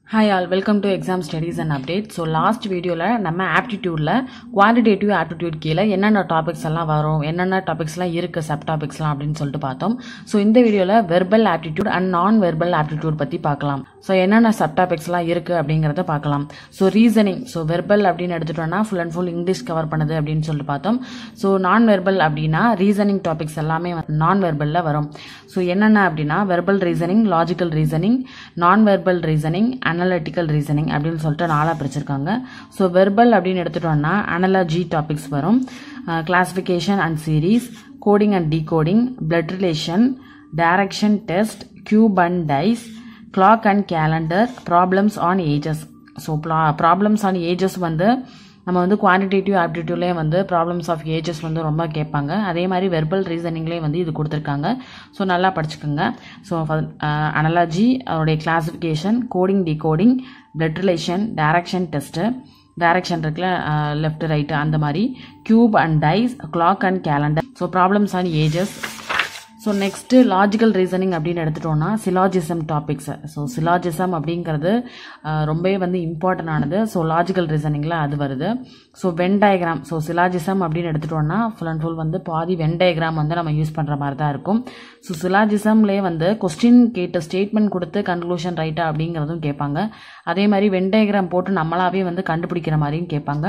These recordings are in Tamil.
Hi all, welcome to exam studies and updates. So last video la நம்ம aptitude la quantitative aptitude கீழ என்னென்ன டாபிக்ஸ் எல்லாம் வரும், என்னென்ன டாபிக்ஸ்லாம் இருக்கு சப் டாபிக்ஸ்லாம் அப்படினு சொல்லிட்டு பார்த்தோம். சோ இந்த வீடியோல verbal aptitude and non verbal aptitude பத்தி பார்க்கலாம். சோ என்னென்ன சப் டாபிக்ஸ்லாம் இருக்கு அப்படிங்கறத பார்க்கலாம். சோ ரீசனிங், சோ verbal அப்படினு எடுத்துட்டோம்னா full and full English cover பண்ணுது அப்படினு சொல்லிட்டு பார்த்தோம். சோ non verbal அப்படினா ரீசனிங் டாபிக்ஸ் எல்லாமே non verbal ல வரும். சோ என்னென்ன அப்படினா verbal reasoning, logical reasoning, non verbal reasoning, analytical reasoning அப்படினு சொல்லிட்டு நாலா பிரிச்சிருக்காங்க. சோ verbal அப்படினு எடுத்துட்டோம்னா analogy டாபிக்ஸ் வரும், classification and series, coding and decoding, blood relation, direction test, cube and dice, clock and calendar, problems on ages. So problems on ages வந்து நம்ம வந்து குவான்டிடேட்டிவ் ஆப்டிடியூட்லயே வந்து ப்ராப்ளம்ஸ் ஆஃப் ஏஜஸ் வந்து ரொம்ப கேட்பாங்க. அதே மாதிரி வெர்பல் ரீசனிங்லேயே வந்து இது கொடுத்துருக்காங்க. ஸோ நல்லா படிச்சுக்கோங்க. ஸோ அனாலஜி, அதோடைய classification, coding decoding, blood relation, direction test, direction இருக்குல்ல லெஃப்ட் ரைட்டு அந்த மாதிரி, cube and dice, clock and calendar, so problems on ages. So next logical reasoning அப்படின்னு எடுத்துட்டோம்னா சிலாஜிசம் டாபிக்ஸ். ஸோ சிலாஜிசம் அப்படிங்கிறது ரொம்பவே வந்து இம்பார்ட்டன்ட் ஆனது. ஸோ லாஜிக்கல் ரீசனிங்கில் அது வருது. So Venn diagram, so syllogism அப்படின்னு எடுத்துட்டோம்னா ஃபுல் அண்ட் ஃபுல் வந்து பாதி வென் டயக்ராம் வந்து நம்ம யூஸ் பண்ணுற மாதிரி தான் இருக்கும். ஸோ சிலாஜிசம்லேயே வந்து கொஸ்டின் கேட்டு ஸ்டேட்மெண்ட் கொடுத்து கன்க்ளூஷன் ரைட்டா அப்படிங்கிறதும் கேட்பாங்க. அதே மாதிரி வென் டயக்ராம் போட்டு நம்மளாவே வந்து கண்டுபிடிக்கிற மாதிரியும் கேட்பாங்க.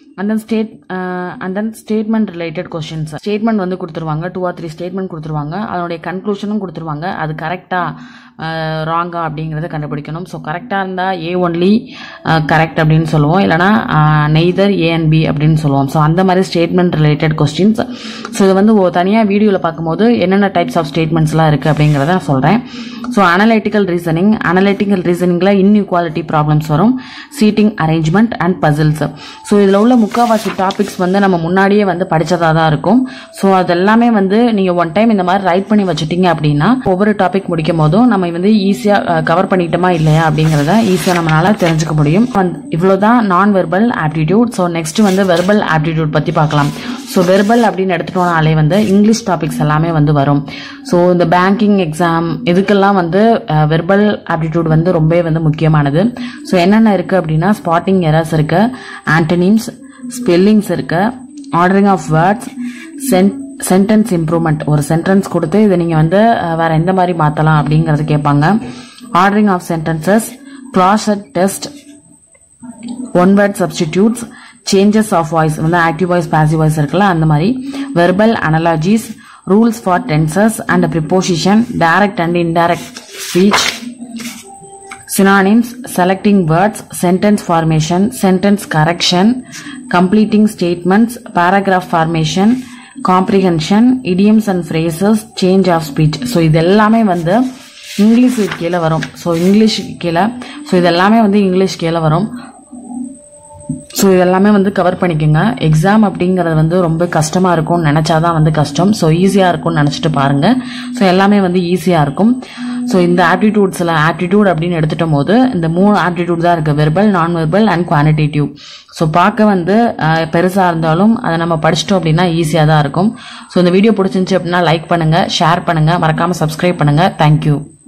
and then statement related questions. Statement வந்து கொடுத்துருவாங்க, 2 or 3 ஸ்டேட்மெண்ட் கொடுத்துருவாங்க, அதனுடைய கன்க்ளூஷனும் கொடுத்துருவாங்க. அது கரெக்டா ராங்கா அப்படிங்கிறத கண்டுபிடிக்கணும். ஸோ கரெக்டாக இருந்தால் ஏ ஒன்லி கரெக்ட் அப்படின்னு சொல்லுவோம், இல்லைனா நெய்தர் ஏ அண்ட் பி அப்படின்னு சொல்லுவோம். ஸோ அந்த மாதிரி ஸ்டேட்மெண்ட் ரிலேட்டட் கொஸ்டின்ஸ். ஸோ இது வந்து தனியாக வீடியோவில் பார்க்கும்போது என்னென்ன டைப்ஸ் ஆஃப் ஸ்டேட்மெண்ட்ஸ்லாம் இருக்குது அப்படிங்கிறத நான் சொல்கிறேன். ஸோ அனலிட்டிக்கல் ரீசனிங்கில் இன்இக்வாலிட்டி ப்ராப்ளம்ஸ் வரும், seating arrangement and puzzles. So இதில் உள்ள முக்கால்வாசி டாபிக்ஸ் வந்து நம்ம முன்னாடியே வந்து படித்ததாக தான் இருக்கும். ஸோ அதெல்லாமே வந்து நீங்கள் ஒன் டைம் இந்த மாதிரி ரைட் பண்ணி வச்சுட்டீங்க அப்படின்னா ஒவ்வொரு டாபிக் முடிக்கும் போதும் நம்ம வந்து ஈஸியாக கவர் பண்ணிட்டோமா இல்லையா அப்படிங்கிறத ஈஸியாக நம்மளால தெரிஞ்சுக்க முடியும். இவ்வளோதான் நான் வெர்பல் ஆப்டிடியூட். ஸோ நெக்ஸ்ட் வந்து வெர்பல் ஆப்டிடியூட் பற்றி பார்க்கலாம். ஸோ வெர்பல் அப்படின்னு எடுத்துட்டோம்னாலே வந்து இங்கிலீஷ் டாபிக்ஸ் எல்லாமே வந்து வரும். ஸோ இந்த பேங்கிங் எக்ஸாம் இதுக்கெல்லாம் வந்து வெர்பல் ஆப்டிடியூட் வந்து ரொம்பவே வந்து முக்கியமானது. ஸோ என்னென்ன இருக்குது அப்படின்னா ஸ்பாட்டிங் எரர்ஸ் இருக்கு, ஆன்டனிம்ஸ், ஸ்பெல்லிங்ஸ் இருக்கு, ordering of words, sentence improvement. ஒரு சென்டென்ஸ் கொடுத்து இதை நீங்கள் வந்து வேற எந்த மாதிரி மாற்றலாம் அப்படிங்கிறது கேட்பாங்க. Ordering of sentences, closure test, one word substitutes, changes of voice வந்து ஆக்டிவ் வாய்ஸ் பாசிவ் வாய்ஸ் இருக்குல்ல அந்த மாதிரி, verbal analogies, rules for tenses and preposition, direct and indirect speech, synonyms, selecting words, sentence formation, sentence correction, completing statements, paragraph formation, comprehension, idioms and phrases, change of speech. So இது எல்லாமே வந்து இங்கிலீஷ் கீழே வரும். ஸோ இங்கிலீஷ் கீழே, ஸோ இது எல்லாமே வந்து இங்கிலீஷ் கீழே வரும். ஸோ இதெல்லாமே வந்து கவர் பண்ணிக்கோங்க. எக்ஸாம் அப்படிங்கிறது வந்து ரொம்ப கஷ்டமாக இருக்கும்னு நினச்சாதான் வந்து கஷ்டம். ஸோ ஈஸியாக இருக்கும்னு நினச்சிட்டு பாருங்க. ஸோ எல்லாமே வந்து ஈஸியாக இருக்கும். ஸோ இந்த ஆப்டிடியூட்ஸில் ஆப்டிடியூட் அப்படின்னு எடுத்துட்டும் போது இந்த 3 ஆப்டிடியூட் தான் இருக்குது, வெர்பல், நான் வெர்பல் அண்ட் குவான்டிடேட்டிவ். ஸோ பார்க்க வந்து பெருசாக இருந்தாலும் அதை நம்ம படிச்சிட்டோம் அப்படின்னா ஈஸியாக தான் இருக்கும். ஸோ இந்த வீடியோ பிடிச்சிருந்துச்சு அப்படின்னா லைக் பண்ணுங்கள், ஷேர் பண்ணுங்கள், மறக்காமல் சப்ஸ்கிரைப் பண்ணுங்கள். தேங்க்யூ.